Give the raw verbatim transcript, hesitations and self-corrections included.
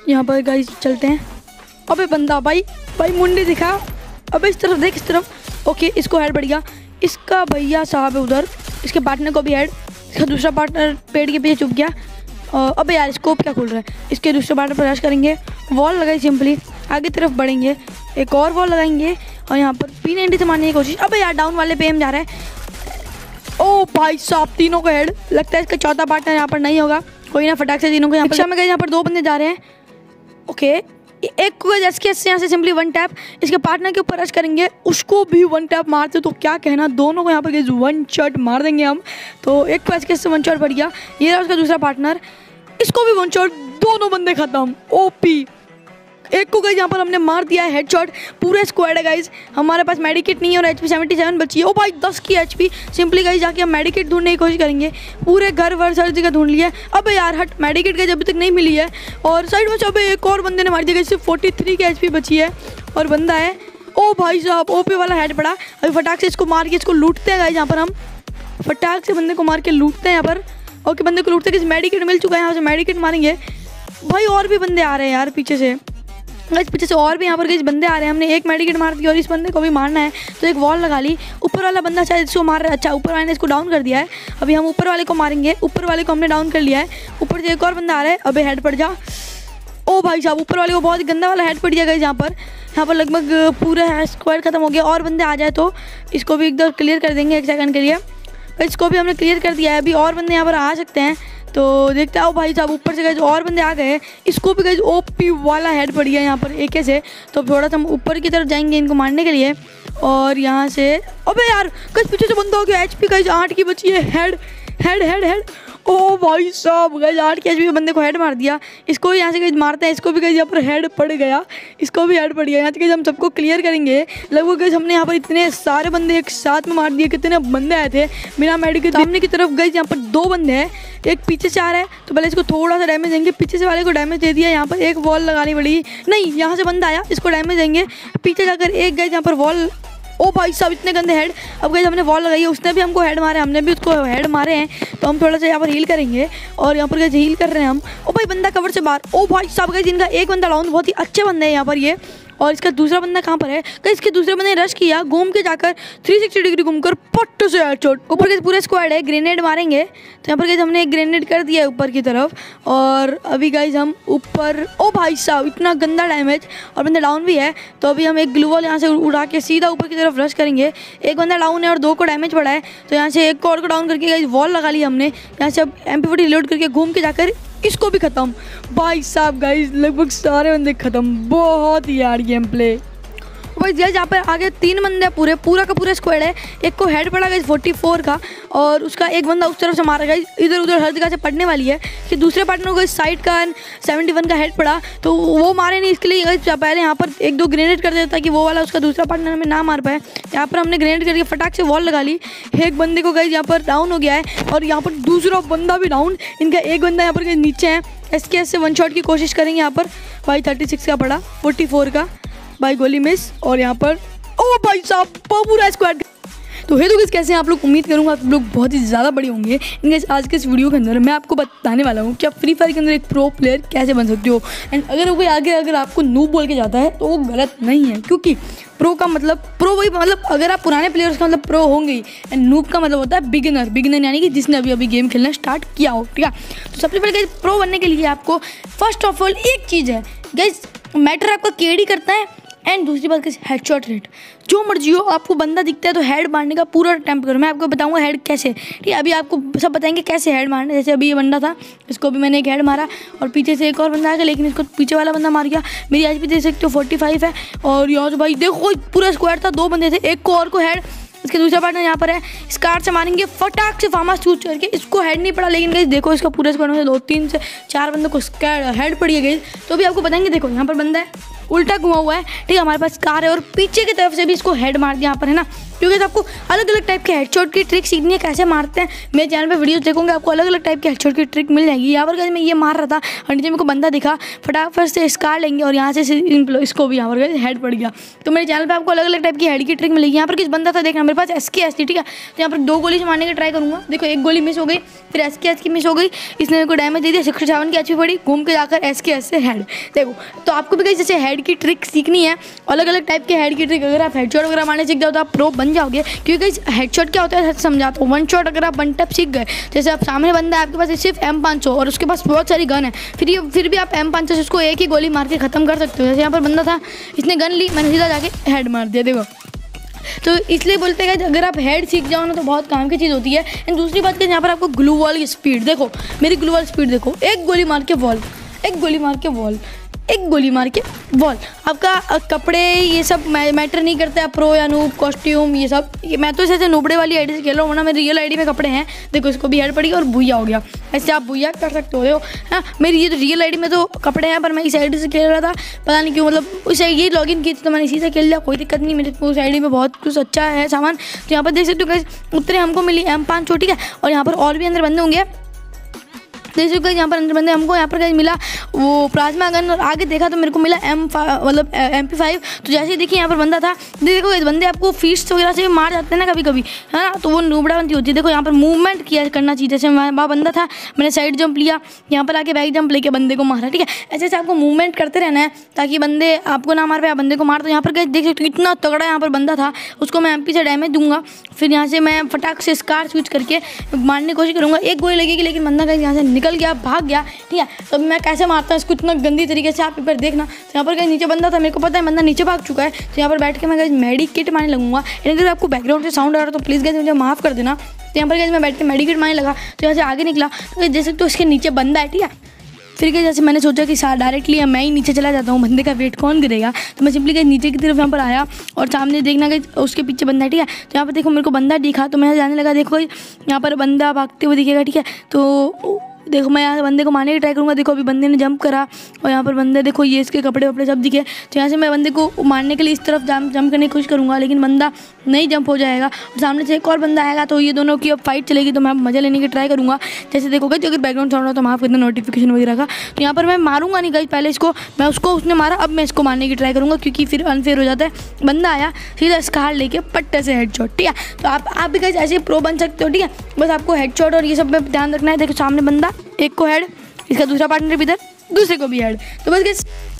यहाँ पर गाइस चलते हैं। अबे बंदा भाई भाई मुंडी दिखा। अबे इस तरफ देख, इस तरफ। ओके इसको हेड पड़ गया। इसका भैया साहब है उधर, इसके पार्टनर को भी हेड। इसका दूसरा पार्टनर पेड़ के पीछे छुप गया। अबे यार स्कोप क्या खुल रहा है। इसके दूसरे पार्टनर पर रश करेंगे, वॉल लगाई सिंपली, आगे तरफ बढ़ेंगे, एक और वॉल लगाएंगे और यहाँ पर पी नाइंटी से मारने की कोशिश। अबे यार डाउन वाले पे हम जा रहा है। ओ भाई साहब तीनों को हेड। लगता है इसका चौथा पार्टनर यहाँ पर नहीं होगा। कोई ना, फटाक से तीनों को यहाँ पर में गए। यहाँ पर दो बंदे जा रहे हैं। ओके एक को एस के यहाँ से सिंपली वन टैप, इसके पार्टनर के ऊपर रश करेंगे, उसको भी वन टैप मारते तो क्या कहना, दोनों को यहाँ पर वन शॉट मार देंगे हम। तो एक को एस के से वन शॉट पड़ गया। ये रहा उसका दूसरा पार्टनर, इसको भी वन शॉट। दोनों बंदे खत्म। ओपी एक को गाइस यहाँ पर हमने मार दिया है हेडशॉट। पूरे स्क्वाड है गाइस, हमारे पास मेडिकेट नहीं है और एचपी सेवेंटी सेवन बची है। ओ भाई दस की एचपी। सिंपली गाइस जाके हम मेडिकेट ढूंढने की कोशिश करेंगे। पूरे घर वर हर जगह ढूंढ लिया। अबे यार हट, मेडिकेट गाइस अभी तक नहीं मिली है। और साइड में अबे एक और बंदे ने मार दिया। सिर्फ फोर्टी थ्री की एचपी बची है और बंदा है। ओ भाई साहब ओपी वाला हेड पड़ा। अभी फटाक से इसको मार के इसको लूटते हैं गाइस। यहाँ पर हम फटाक से बंदे को मार के लूटते हैं यहाँ पर। ओके बंदे को लूटते हैं, मेडिकेट मिल चुका है, यहाँ से मेडिकेट मारेंगे भाई। और भी बंदे आ रहे हैं यार पीछे से, गाइस पीछे से और भी यहाँ पर गाइस बंदे आ रहे हैं। हमने एक मेडिकेट मार दिया और इस बंदे को भी मारना है तो एक वॉल लगा ली। ऊपर वाला बंदा शायद इसको मार रहा है। अच्छा ऊपर वाले ने इसको डाउन कर दिया है। अभी हम ऊपर वाले को मारेंगे। ऊपर वाले को हमने डाउन कर लिया है। ऊपर से एक और बंदा आ रहा है। अबे हेड पड़ जा। ओ भाई साहब ऊपर वाले को बहुत ही गंदा वाला हेड पड़ गया गाइस। यहाँ पर यहाँ पर लगभग पूरा स्क्वाड खत्म हो गया। और बंदे आ जाए तो इसको भी एकदम क्लियर कर देंगे एक सेकंड के लिए। इसको भी हमने क्लियर कर दिया है। अभी और बंदे यहाँ पर आ सकते हैं तो देखते आओ भाई साहब। ऊपर से गाइस और बंदे आ गए। इसको भी गाइस ओपी वाला हेड पड़ गया यहाँ पर एके से। तो थोड़ा सा हम ऊपर की तरफ जाएंगे इनको मारने के लिए। और यहाँ से अबे यार गाइस पीछे से बंदा हो गया। एचपी गाइस आठ की बची है। Head head head head. ओ भाई साहब गाइस आठ के एचपी बंदे को हेड मार दिया। इसको भी यहाँ से गाइस मारते हैं। इसको भी गाइस यहाँ पर हेड पड़ गया। इसको भी हेड पड़ गया। यहाँ से गाइस हम सबको क्लियर करेंगे। लगभग गाइस हमने यहाँ पर इतने सारे बंदे एक साथ में मार दिए। कितने बंदे आए थे बिना मेडिकल। सामने की तरफ गाइस यहाँ पर दो बंदे हैं, एक पीछे से आ रहा है तो पहले इसको थोड़ा सा डैमेज देंगे। पीछे से वाले को डैमेज दे दिया। यहाँ पर एक वॉल लगानी पड़ी। नहीं यहाँ से बंदा आया, इसको डैमेज देंगे। पीछे जाकर एक गाइस यहाँ पर वॉल। ओ भाई साहब इतने गंदे हेड। अब गाइस हमने वॉल लगाई है, उसने भी हमको हेड मारे, हमने भी उसको हेड मारे हैं। तो हम थोड़ा सा यहाँ पर हील करेंगे और यहाँ पर गाइस हील कर रहे हैं हम। ओ भाई बंदा कवर से बाहर। ओ भाई साहब गाइस इनका एक बंदा डाउन, बहुत ही अच्छे बंदे हैं यहाँ पर ये। और इसका दूसरा बंदा कहाँ पर है गाइस। इसके दूसरे बंदे ने रश किया, घूम के जाकर थ्री सिक्सटी डिग्री घूमकर पट्ट से हेडशॉट। ऊपर के पूरे स्क्वाड है, ग्रेनेड मारेंगे। तो यहाँ पर गाइस हमने एक ग्रेनेड कर दिया है ऊपर की तरफ। और अभी गाइस हम ऊपर। ओ भाई साहब इतना गंदा डैमेज और बंदा डाउन भी है। तो अभी हम एक ग्लू वॉल यहाँ से उड़ा के सीधा ऊपर की तरफ रश करेंगे। एक बंदा डाउन है और दो को डैमेज पड़ा है। तो यहाँ से एक और को डाउन करके गाइस वॉल लगा लिया हमने। यहाँ से अब एम पी फोर्टी लोड करके घूम के जाकर इसको भी खत्म। भाई साहब गाइस लगभग सारे बंदे खत्म। बहुत ही यार गेम प्ले भाई। यहाँ पर आगे तीन बंदे पूरे पूरा का पूरा स्क्वाड है। एक को हेड पड़ा गाइस फोर्टी फोर का और उसका एक बंदा उस तरफ से मारा गाइस। इधर उधर हर जगह से पड़ने वाली है कि दूसरे पार्टनर को इस साइड का सेवेंटी वन का हेड पड़ा तो वो मारे नहीं। इसके लिए गाइस पहले यहाँ पर एक दो ग्रेनेड कर देता कि वो वाला उसका दूसरा पार्टनर हमें ना मार पाए। यहाँ पर हमने ग्रेनेड करके फटाक से वॉल लगा ली। एक बंदे को गाइस यहाँ पर डाउन हो गया है और यहाँ पर दूसरा बंदा भी डाउन। इनका एक बंदा यहाँ पर नीचे है। एस के एस से वन शॉट की कोशिश करेंगे यहाँ पर। भाई थर्टी सिक्स का पड़ा, फोर्टी फोर का भाई गोली मिस। और यहाँ पर ओ भाई साहब पूरा स्क्वाड। तो हे तो गाइस कैसे हैं आप लोग। उम्मीद करूंगा आप लोग बहुत ही ज़्यादा बड़े होंगे। गाइस आज के इस वीडियो के अंदर मैं आपको बताने वाला हूँ कि आप फ्री फायर के अंदर एक प्रो प्लेयर कैसे बन सकते हो। एंड अगर कोई आगे अगर आपको नूब बोल के जाता है तो वो गलत नहीं है, क्योंकि प्रो का मतलब प्रो वही मतलब अगर आप पुराने प्लेयर्स का मतलब प्रो होंगे ही। एंड नूब का मतलब होता है बिगिनर। बिगिनर यानी कि जिसने अभी अभी गेम खेलना स्टार्ट किया हो, ठीक है। तो सबसे पहले गाइस प्रो बनने के लिए आपको फर्स्ट ऑफ ऑल एक चीज़ है गाइस, मैटर आपका केडी करता है। एंड दूसरी बात कैसे हेडशॉट रेट। जो मर्जी हो आपको बंदा दिखता है तो हेड मारने का पूरा अटेम्प्ट करो। मैं आपको बताऊंगा हेड कैसे, ठीक है। अभी आपको सब बताएंगे कैसे हेड मारना। जैसे अभी ये बंदा था, इसको भी मैंने एक हेड मारा और पीछे से एक और बंदा आ गया, लेकिन इसको पीछे वाला बंदा मार गया। मेरी एच पी देख सकते हो फोर्टी फाइव है। और यहाँ से भाई देखो पूरा स्क्वाड था, दो बंदे थे, एक को और को हेड। इसके दूसरा पार्टनर यहाँ पर है, इस कार से मारेंगे फटाक से फार्मा शूट करके। इसको हेड नहीं पड़ा, लेकिन गाइस देखो इसका पूरे स्क्वाड में से दो तीन से चार बंदों को हेड पड़ी है गाइस। तो अभी आपको बताएंगे, देखो यहाँ पर बंदा है उल्टा घुमा हुआ है, ठीक है। हमारे पास कार है और पीछे की तरफ से भी इसको हेड मार दिया यहाँ पर, है ना। क्योंकि आपको अलग अलग टाइप के हेडशॉट की ट्रिक सीखनी है, कैसे मारते हैं। मेरे चैनल पे वीडियोस देखोगे आपको अलग अलग टाइप के हेडशॉट की ट्रिक मिल जाएगी। यहाँ पर गाइस मैं ये मार रहा था और नीचे मेरे को बंदा दिखा, फटाफट से स्कार लेंगे और यहाँ से इसको भी यहाँ पर गाइस हेड पड़ गया। तो मेरे चैनल पे आपको अलग अलग टाइप की हेड की ट्रिक मिलेगी। यहाँ पर किस बंदा था देखना, मेरे पास एस के एस थी, ठीक है। तो यहाँ पर दो गोली से मारने की ट्राई करूँगा। देखो एक गोली मिस हो गई, फिर एस के एस की मिस हो गई, इसने मेरे को डैमेज दे दिया, सिक्सटी सेवन की एचपी पड़ी, घूम के जाकर एस के एस से हेड। देखो तो आपको भी गाइस जैसे हेड की ट्रिक सीखनी है, अलग अलग टाइप के हेड की ट्रिक, अगर आप हेडशॉट वगैरह मारने सीख जाओ तो आप प्रो बन जाओगे। क्योंकि गाइस हेडशॉट क्या होता है समझाता हूँ। वन शॉट अगर आप वन टैप सीख गए, जैसे आप सामने बंदा है आपके पास सिर्फ एम पाँच सौ और उसके पास बहुत सारी गन है, फिर ये फिर भी आप एम पाँच सौ से उसको एक ही गोली मार के खत्म कर सकते हो। जैसे यहाँ पर बंदा था, इसने गन ली, मैंने सीधा जाके हेड मार दिया। देखो तो इसलिए बोलते हैं कि अगर आप हेड सीख जाओ ना तो बहुत काम की चीज़ होती है। एंड दूसरी बात कि यहाँ पर आपको ग्लू वॉल की स्पीड देखो, मेरी ग्लू वॉल स्पीड देखो, एक गोली मार के वॉल, एक गोली मार के वॉल, एक गोली मार के वॉल। आपका कपड़े ये सब मैटर नहीं करते, आप प्रो या नूब, कॉस्ट्यूम ये सब। ये मैं तो ऐसे नूबड़े वाली आईडी से खेल रहा हूँ, वरना मेरी रियल आईडी में कपड़े हैं। देखो इसको भी हेड पड़ी और भूया हो गया, ऐसे आप भूया कर सकते हो। देखो हाँ मेरी ये तो रियल आईडी में तो कपड़े हैं, पर मैं इस आईडी से खेल रहा था, पता नहीं क्यों, मतलब उस ये लॉगिन की थी तो मैंने इसी से खेल लिया। कोई दिक्कत नहीं, मेरे उस आईडी में बहुत कुछ अच्छा है सामान। तो यहाँ पर देख सकते हो गाइस उतरे हमको मिली एम पाँच छोटी है, और यहाँ पर और भी अंदर बंदे होंगे। देख सकते हो यहाँ पर अंदर बंदे, हमको यहाँ पर गाइस मिला वो प्लाज्मा गन, और आगे देखा तो मेरे को मिला एम मतलब एम पी फाइव। तो जैसे ही देखिए यहाँ पर बंदा था, देखो इस बंदे आपको फीस्ट वगैरह से भी मार जाते हैं ना कभी कभी, है ना, तो वो नूबड़ा बनती होती है। देखो यहाँ पर मूवमेंट किया करना चाहिए, जैसे वहाँ बंदा था, मैंने साइड जंप लिया, यहाँ पर आके बैक जंप लेके बंदे को मारा, ठीक है। ऐसे ऐसे आपको मूवमेंट करते रहना है ताकि बंदे आपको ना मार पाए, आप बंदे को मार। तो यहाँ पर गाइस देख सकते हो इतना तगड़ा यहाँ पर बंदा था, उसको मैं एम पी से डैमेज दूंगा, फिर यहाँ से मैं फटाक से स्कार स्विच करके मारने की कोशिश करूँगा। एक गोली लगेगी लेकिन बंदा गाइस यहाँ से निकल गया, भाग गया, ठीक है। तो मैं कैसे मारता हूँ इसको इतना गंदी तरीके से, आप एक बार देखना। तो यहाँ पर कहीं नीचे बंदा था, मेरे को पता है बंदा नीचे भाग चुका है, तो यहाँ पर बैठ के मैं गाइस मेडिकेट मारने लगूंगा। अगर आपको बैकग्राउंड से साउंड आ रहा है तो प्लीज़ गाइस मुझे माफ़ कर देना। तो यहाँ पर गाइस मैं बैठ के मेडिकेट मारने लगा, तो यहाँ से आगे निकला, तो जैसे तो इसके नीचे बंदा है, ठीक है। फिर क्या जैसे मैंने सोचा कि साथ डायरेक्टली मैं ही नीचे चला जाता हूँ, बंदे का वेट कौन करेगा, तो मैं सिंपली गई नीचे की तरफ यहाँ पर आया और सामने देखना गई उसके पीछे बंदा है, ठीक है। तो यहाँ पर देखो मेरे को बंदा दिखा, तो मैं जाने लगा। देखो यहाँ पर बंदा भागते हुए दिखेगा, ठीक है। तो देखो मैं यहाँ बंदे को मारने की ट्राई करूँगा। देखो अभी बंदे ने जंप करा और यहाँ पर बंदे देखो ये इसके कपड़े वपड़े सब दिखे, तो यहाँ से मैं बंदे को मारने के लिए इस तरफ जंप जंप करने की कोशिश करूँगा, लेकिन बंदा नहीं जंप हो जाएगा। और सामने से एक और बंदा आएगा, तो ये दोनों की अब फाइट चलेगी, तो मैं मज़ा लेने की ट्राई करूँगा। जैसे देखोगे तो अगर बैकग्राउंड साउंड हो तो माफ़ करना, नोटिफिकेशन वगैरह का। तो यहाँ पर मैं मारूंगा नहीं गाइस, पहले इसको मैं उसको उसने मारा, अब मैं इसको मारने की ट्राई करूँगा, क्योंकि फिर अनफेयर हो जाता है। बंदा आया सीधा स्कार लेके पट्टे से हेडशॉट, ठीक है। तो आप आप भी गाइस ऐसे प्रो बन सकते हो, ठीक है। बस आपको हेडशॉट और ये सब में ध्यान रखना है। देखो सामने बंदा, एक को हेड, इसका दूसरा पार्टनर भी इधर, दूसरे को भी हेड। तो बस गाइस